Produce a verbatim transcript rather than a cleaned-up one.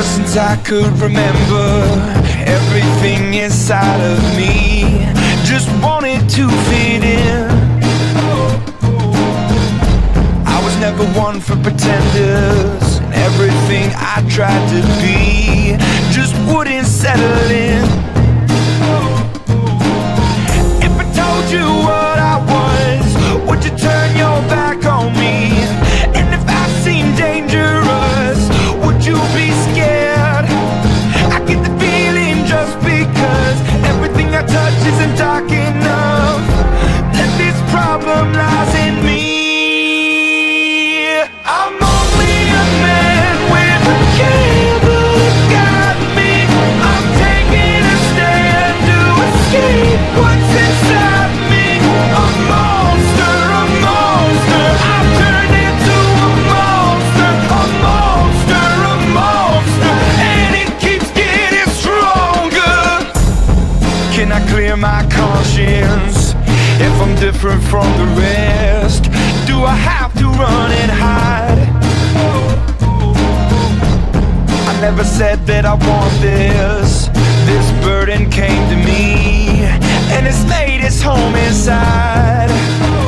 Ever since I could remember, everything inside of me just wanted to fit in. I was never one for pretenders, and everything I tried to be just wouldn't settle in. If I told you what I was, would you turn your back on me? And if I seemed dangerous, would you be scared? I get the feeling just because everything I touch isn't dark enough, that this problem lies in me. I'm only a man with a candle to guide me. I'm taking a stand to escape what's inside me. A monster, a monster, I've turned into a monster. A monster, a monster, and it keeps getting stronger. Can I clear my conscience if I'm different from the rest? Do I have to run and hide? I never said that I want this. This burden came to me, and it's made its home inside.